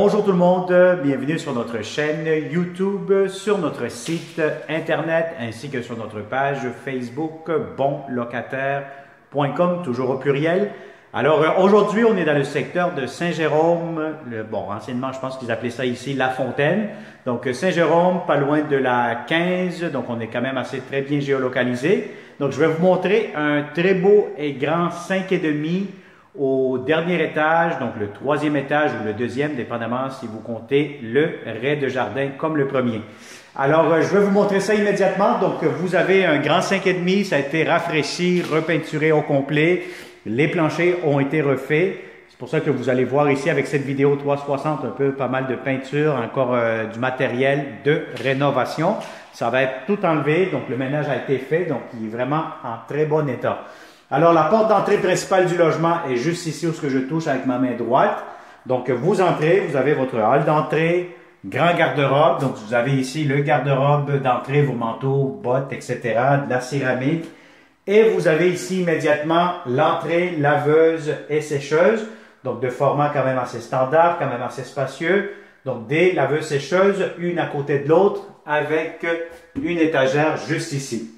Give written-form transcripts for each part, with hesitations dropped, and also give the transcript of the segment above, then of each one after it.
bonjour tout le monde, bienvenue sur notre chaîne YouTube, sur notre site internet ainsi que sur notre page Facebook bonlocataire.com, toujours au pluriel. Alors aujourd'hui, on est dans le secteur de Saint-Jérôme, anciennement je pense qu'ils appelaient ça ici La Fontaine. Donc Saint-Jérôme, pas loin de la 15, donc on est quand même assez très bien géolocalisé. Donc je vais vous montrer un très beau et grand 5,5 au dernier étage, donc le troisième étage ou le deuxième, dépendamment si vous comptez le rez-de-jardin comme le premier. Alors, je vais vous montrer ça immédiatement. Donc, vous avez un grand 5,5, ça a été rafraîchi, repeinturé au complet. Les planchers ont été refaits. C'est pour ça que vous allez voir ici avec cette vidéo 360 un peu pas mal de peinture, encore du matériel de rénovation. Ça va être tout enlevé, donc le ménage a été fait, donc il est vraiment en très bon état. Alors, la porte d'entrée principale du logement est juste ici où je touche avec ma main droite. Donc, vous entrez, vous avez votre hall d'entrée, grand garde-robe. Donc, vous avez ici le garde-robe d'entrée, vos manteaux, bottes, etc., de la céramique. Et vous avez ici immédiatement l'entrée laveuse et sécheuse. Donc, de format quand même assez standard, quand même assez spacieux. Donc, des laveuses sécheuses, une à côté de l'autre, avec une étagère juste ici.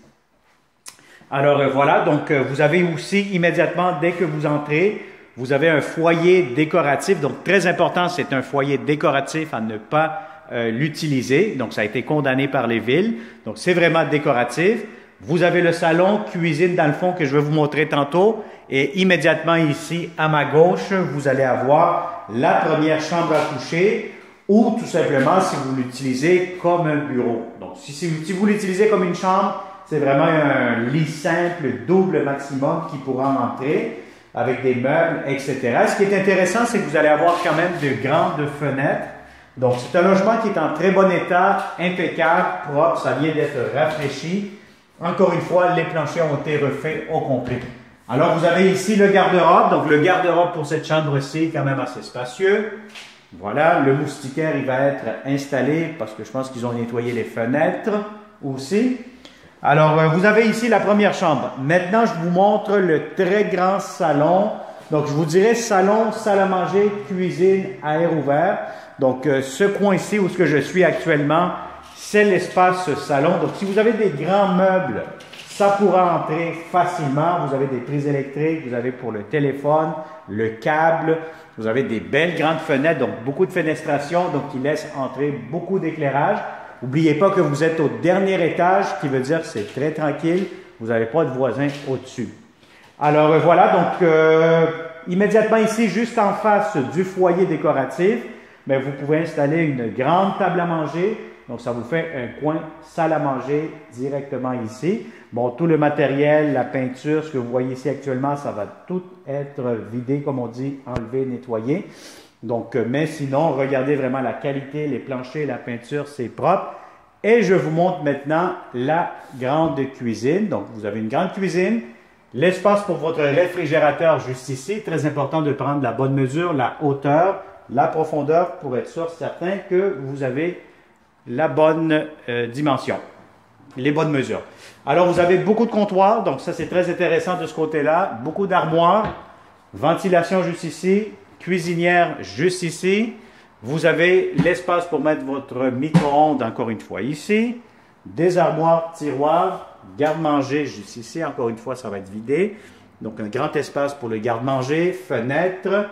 Alors voilà, donc vous avez aussi immédiatement, dès que vous entrez, vous avez un foyer décoratif. Donc très important, c'est un foyer décoratif à ne pas l'utiliser. Donc ça a été condamné par les villes. Donc c'est vraiment décoratif. Vous avez le salon, cuisine dans le fond que je vais vous montrer tantôt. Et immédiatement ici, à ma gauche, vous allez avoir la première chambre à coucher ou tout simplement si vous l'utilisez comme un bureau. Donc si vous l'utilisez comme une chambre, c'est vraiment un lit simple, double maximum qui pourra entrer avec des meubles, etc. Ce qui est intéressant, c'est que vous allez avoir quand même de grandes fenêtres. Donc, c'est un logement qui est en très bon état, impeccable, propre, ça vient d'être rafraîchi. Encore une fois, les planchers ont été refaits au complet. Alors, vous avez ici le garde-robe. Donc, le garde-robe pour cette chambre-ci est quand même assez spacieux. Voilà, le moustiquaire, il va être installé parce que je pense qu'ils ont nettoyé les fenêtres aussi. Alors, vous avez ici la première chambre. Maintenant, je vous montre le très grand salon. Donc, je vous dirais salon, salle à manger, cuisine, à air ouvert. Donc, ce coin-ci où je suis actuellement, c'est l'espace salon. Donc, si vous avez des grands meubles, ça pourra entrer facilement. Vous avez des prises électriques, vous avez pour le téléphone, le câble. Vous avez des belles grandes fenêtres, donc beaucoup de fenestration, donc qui laissent entrer beaucoup d'éclairage. N'oubliez pas que vous êtes au dernier étage, ce qui veut dire que c'est très tranquille. Vous n'avez pas de voisins au-dessus. Alors voilà, donc immédiatement ici, juste en face du foyer décoratif, mais vous pouvez installer une grande table à manger. Donc ça vous fait un coin salle à manger directement ici. Bon, tout le matériel, la peinture, ce que vous voyez ici actuellement, ça va tout être vidé, comme on dit, enlevé, nettoyé. Donc, mais sinon, regardez vraiment la qualité, les planchers, la peinture, c'est propre. Et je vous montre maintenant la grande cuisine. Donc, vous avez une grande cuisine, l'espace pour votre réfrigérateur juste ici. Très important de prendre la bonne mesure, la hauteur, la profondeur pour être sûr, certain que vous avez la bonne dimension, les bonnes mesures. Alors, vous avez beaucoup de comptoirs, donc ça c'est très intéressant de ce côté-là. Beaucoup d'armoires, ventilation juste ici. Cuisinière juste ici. Vous avez l'espace pour mettre votre micro-ondes encore une fois ici. Des armoires, tiroirs, garde-manger juste ici. Encore une fois, ça va être vidé. Donc, un grand espace pour le garde-manger, fenêtre,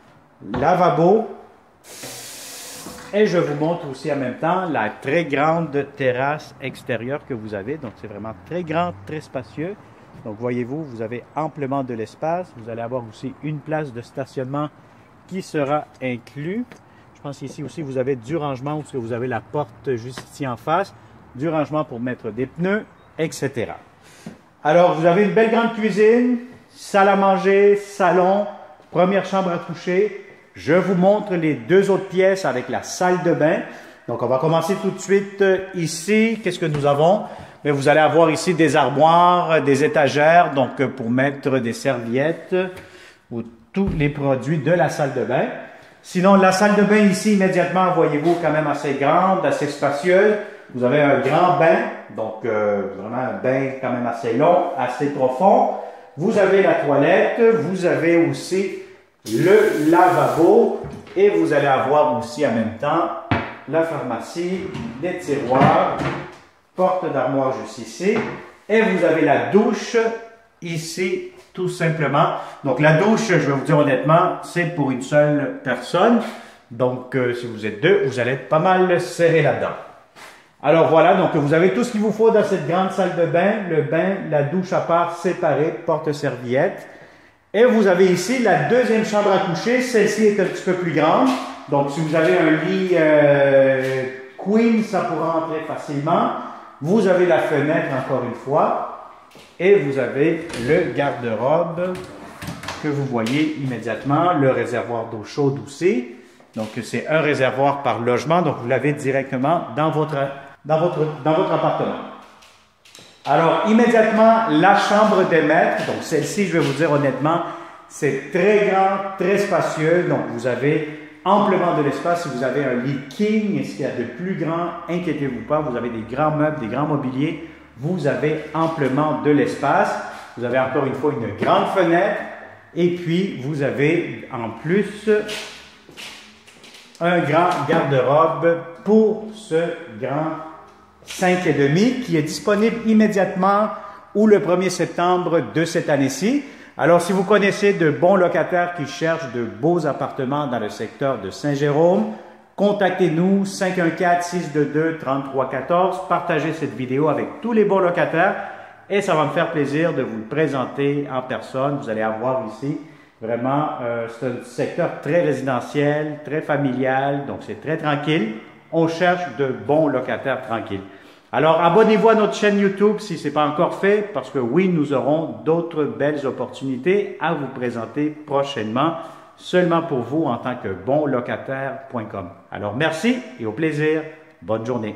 lavabo. Et je vous montre aussi en même temps la très grande terrasse extérieure que vous avez. Donc, c'est vraiment très grand, très spacieux. Donc, voyez-vous, vous avez amplement de l'espace. Vous allez avoir aussi une place de stationnement qui sera inclus. Je pense qu'ici aussi, vous avez du rangement où vous avez la porte juste ici en face, du rangement pour mettre des pneus, etc. Alors, vous avez une belle grande cuisine, salle à manger, salon, première chambre à coucher. Je vous montre les deux autres pièces avec la salle de bain. Donc, on va commencer tout de suite ici. Qu'est-ce que nous avons? Mais vous allez avoir ici des armoires, des étagères, donc pour mettre des serviettes ou tous les produits de la salle de bain. Sinon, la salle de bain ici, immédiatement, voyez-vous, quand même assez grande, assez spacieuse. Vous avez un grand bain, donc vraiment un bain quand même assez long, assez profond. Vous avez la toilette, vous avez aussi le lavabo et vous allez avoir aussi en même temps la pharmacie, des tiroirs, porte d'armoire juste ici et vous avez la douche ici tout simplement. Donc la douche, je vais vous dire honnêtement, c'est pour une seule personne. Donc si vous êtes deux, vous allez être pas mal serré là-dedans. Alors voilà, donc vous avez tout ce qu'il vous faut dans cette grande salle de bain. Le bain, la douche à part séparée, porte-serviette. Et vous avez ici la deuxième chambre à coucher. Celle-ci est un petit peu plus grande. Donc si vous avez un lit queen, ça pourra entrer facilement. Vous avez la fenêtre encore une fois. Et vous avez le garde-robe que vous voyez immédiatement. Le réservoir d'eau chaude aussi. Donc c'est un réservoir par logement. Donc vous l'avez directement dans votre appartement. Alors, immédiatement, la chambre des maîtres. Donc, celle-ci, je vais vous dire honnêtement, c'est très grand, très spacieux. Donc, vous avez amplement de l'espace. Si vous avez un lit king, et ce qu'il y a de plus grand, inquiétez-vous pas, vous avez des grands meubles, des grands mobiliers. Vous avez amplement de l'espace. Vous avez encore une fois une grande fenêtre. Et puis, vous avez en plus un grand garde-robe pour ce grand 5,5 qui est disponible immédiatement ou le 1er septembre de cette année-ci. Alors, si vous connaissez de bons locataires qui cherchent de beaux appartements dans le secteur de Saint-Jérôme, contactez-nous 514-622-3314. Partagez cette vidéo avec tous les bons locataires et ça va me faire plaisir de vous le présenter en personne. Vous allez avoir ici vraiment, c'est un secteur très résidentiel, très familial, donc c'est très tranquille. On cherche de bons locataires tranquilles. Alors, abonnez-vous à notre chaîne YouTube si ce n'est pas encore fait, parce que oui, nous aurons d'autres belles opportunités à vous présenter prochainement, seulement pour vous en tant que bonlocataire.com. Alors, merci et au plaisir. Bonne journée.